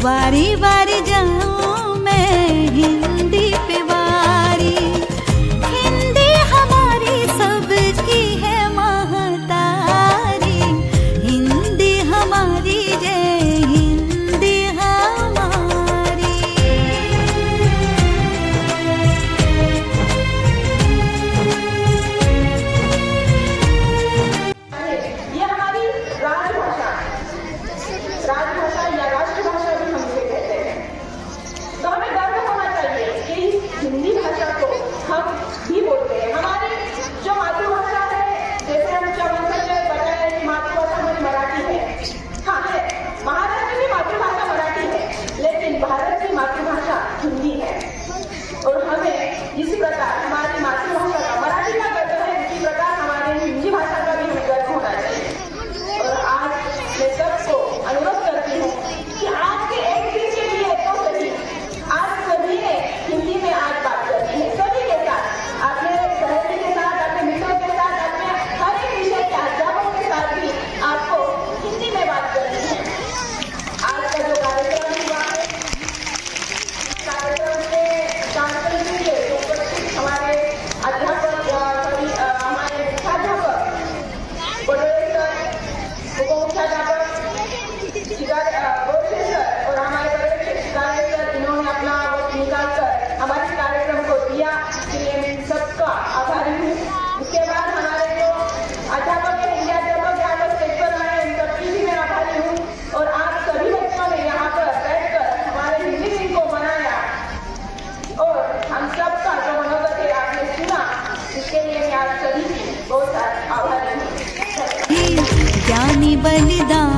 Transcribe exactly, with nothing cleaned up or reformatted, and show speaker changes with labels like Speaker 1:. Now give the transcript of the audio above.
Speaker 1: बारी बारी जाऊं मैं हिंदी पे वारी। हिंदी हमारी सबकी है महतारी, हिंदी हमारी जय हिंदी हमारी।
Speaker 2: ये हमारी राजभाषा राजभाषा या राष्ट्रभाषा भी हम इसे कहते हैं। तो हमें गर्व होना चाहिए कि हिंदी भाषा को हम भी बोलते हैं। हमारी जो मातृभाषा है, जैसे हम चवन से बताया कि मातृभाषा हमारी मराठी है। हाँ है, महाराष्ट्र की मातृभाषा मराठी है, लेकिन भारत की मातृभाषा हिंदी है। और हमें इसी प्रकार हमारी मातृभाषा का मराठी का गर्व है, इसी प्रकार हमारी हिंदी भाषा का भी हमें गर्व होना चाहिए। और आज मैं सबको अनुरोध करती हूँ कि आज के एक दिन के लिए तो सही, आज सभी ने हिंदी में आज बात करनी है, सभी के साथ, अपने सहयोगी के साथ, अपने मित्रों के साथ, अपने हर एक विषय के अध्यापकों के साथ भी आपको हिंदी में बात करनी है। आज का जो कार्यक्रम हुआ है, कार्यक्रम के जानकारी के लिए उपस्थित हमारे अध्यापक, सभी हमारे मुख्याध्यापक, बड़ोले सर, उपमुख्याध्यापक सर और हमारे शिक्षालय सर, इन्होंने अपना वक्त निकालकर हमारे कार्यक्रम को दिया, इसके लिए मैं सबका आभारी हूँ। उसके बाद हमारे जो अध्यापक है, हिंदी अध्यापक यहाँ पर स्टेज पर आए, उन सबकी भी मैं आभारी हूँ। और आप सभी बच्चों ने यहाँ पर बैठकर हमारे हिंदी दिन को मनाया और हम सबका जो मनोगत है आपने सुना, इसके लिए मैं आप सभी की बहुत आभारी हूँ।
Speaker 1: ज्ञानी बलिदान